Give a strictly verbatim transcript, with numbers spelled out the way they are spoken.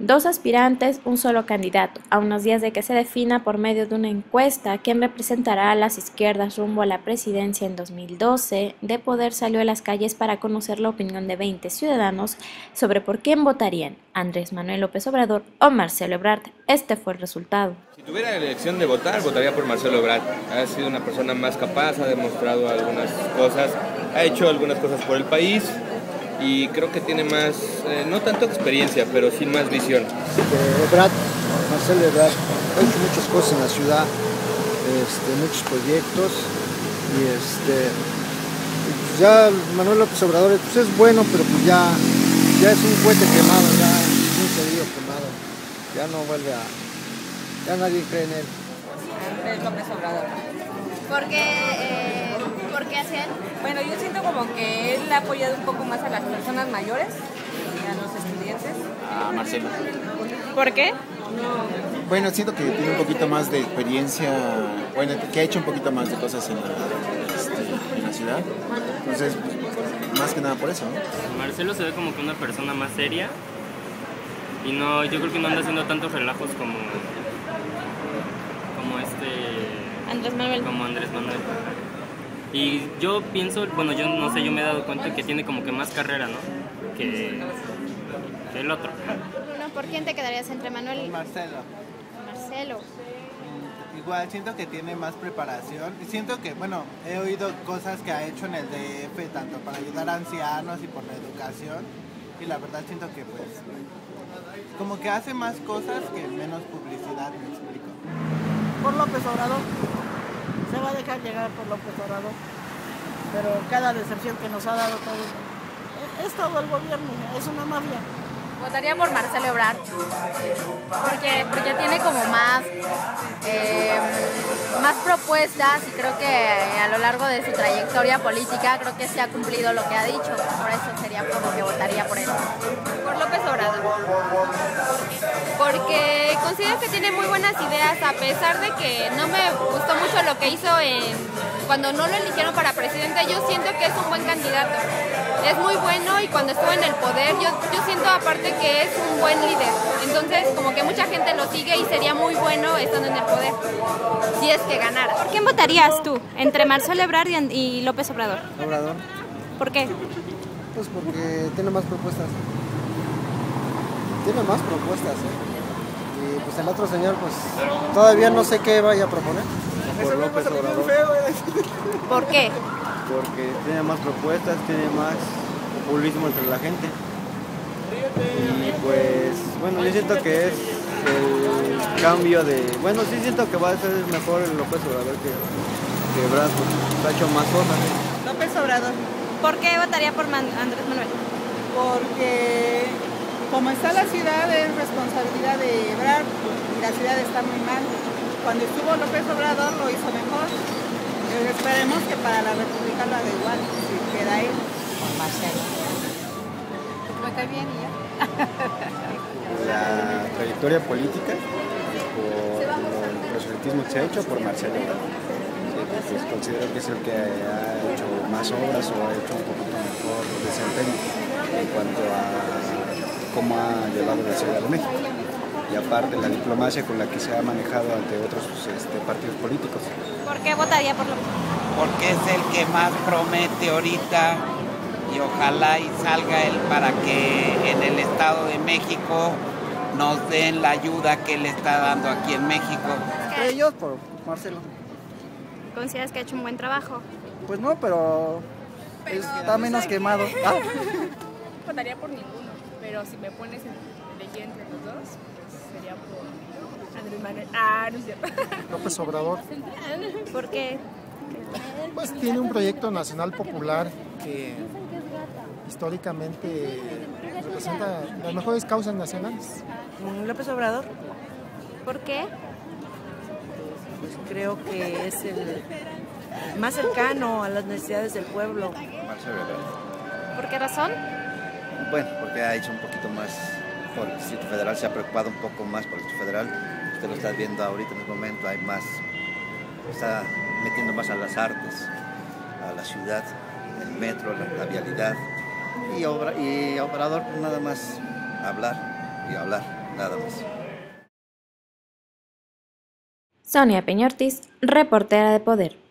Dos aspirantes, un solo candidato, a unos días de que se defina por medio de una encuesta quién representará a las izquierdas rumbo a la presidencia en dos mil doce, De Poder salió a las calles para conocer la opinión de veinte ciudadanos sobre por quién votarían, Andrés Manuel López Obrador o Marcelo Ebrard. Este fue el resultado. Si tuviera la elección de votar, votaría por Marcelo Ebrard. Ha sido una persona más capaz, ha demostrado algunas cosas, ha hecho algunas cosas por el país y creo que tiene más, eh, no tanto experiencia, pero sí más visión. Eh, Ebrard, Marcelo Ebrard, ha hecho muchas cosas en la ciudad, este, muchos proyectos y este, pues ya Manuel López Obrador pues es bueno, pero pues ya, ya es un cohete quemado, ya es un cerillo quemado, ya no vuelve a, ya nadie cree en él. Andrés López Obrador. ¿Por qué, eh, ¿por qué hacia él? Bueno, yo siento como que él ha apoyado un poco más a las personas mayores y a los estudiantes. A Marcelo. ¿Por qué? Bueno, siento que tiene un poquito más de experiencia, bueno, que ha hecho un poquito más de cosas en la, este, en la ciudad. Entonces, más que nada por eso, ¿no? Marcelo se ve como que una persona más seria y no, yo creo que no anda haciendo tantos relajos como, como este... Andrés Manuel. Como Andrés Manuel. Y yo pienso, bueno, yo no sé, yo me he dado cuenta que tiene como que más carrera, ¿no? Que, que el otro. No, ¿por quién te quedarías entre Manuel y Marcelo. Marcelo? Igual siento que tiene más preparación. Siento que, bueno, he oído cosas que ha hecho en el D F, tanto para ayudar a ancianos y por la educación. Y la verdad siento que, pues, como que hace más cosas que menos publicidad, me explico. Por López Obrador. Se va a dejar llegar por López Obrador. Pero cada decepción que nos ha dado todo, es todo el gobierno, es una mafia. Votaría por Marcelo Ebrard, porque, porque tiene como más, eh, más propuestas y creo que a lo largo de su trayectoria política creo que se ha cumplido lo que ha dicho, por eso sería por lo que votaría por él. Por López Obrador. Porque considero que tiene muy buenas ideas, a pesar de que no me gustó mucho lo que hizo en, cuando no lo eligieron para presidente. Yo siento que es un buen candidato. Es muy bueno y cuando estuvo en el poder, yo, yo siento aparte que es un buen líder. Entonces, como que mucha gente lo sigue y sería muy bueno estando en el poder, si es que ganara. ¿Por quién votarías tú entre Marcelo Ebrard y, y López Obrador? Obrador, ¿Por qué? pues porque tiene más propuestas. Tiene más propuestas, ¿eh? Y pues el otro señor, pues todavía no sé qué vaya a proponer. Por López Obrador. ¿Por qué? Porque tiene más propuestas, tiene más populismo entre la gente. Y pues, bueno, yo siento que es el cambio de... Bueno, sí siento que va a ser mejor el López Obrador que, que Ebrard, porque ha hecho más cosas. López Obrador. ¿Por qué votaría por Man Andrés Manuel? Porque como está la ciudad es responsabilidad de Ebrard y la ciudad está muy mal. Cuando estuvo López Obrador lo hizo mejor. Pero esperemos que para la República lo haga igual, si queda él. Por Marcelo. Me cae bien y ya. La trayectoria política, por el proselitismo que se ha hecho, por Marcelo. Sí, pues considero que es el que ha hecho más obras o ha hecho un poquito mejor desempeño en cuanto a cómo ha llevado la Ciudad de México. Y aparte la diplomacia con la que se ha manejado ante otros este, partidos políticos. ¿Por qué votaría por López? Porque es el que más promete ahorita y ojalá y salga él para que en el Estado de México nos den la ayuda que él está dando aquí en México. Ellos por Marcelo. ¿Consideras que ha hecho un buen trabajo? Pues no, pero, pero está menos quemado. Ah. Votaría por ninguno, pero si me pones en elegir entre los dos, pues sería por Andrés Manuel. Ah, no es cierto. López Obrador. ¿Por qué? Pues tiene un proyecto nacional popular que históricamente representa las mejores causas nacionales. López Obrador, ¿Por qué? pues creo que es el más cercano a las necesidades del pueblo. Marcelo Ebrard. ¿Por qué razón? Bueno, porque ha hecho un poquito más por el Distrito Federal, se ha preocupado un poco más por el Distrito Federal. Usted lo está viendo ahorita en el momento, hay más, está metiendo más a las artes, a la ciudad, el metro, la, la vialidad. Y, obra, y Obrador, pues nada más hablar y hablar. nada más. Sonia Peñortis, reportera de Poder.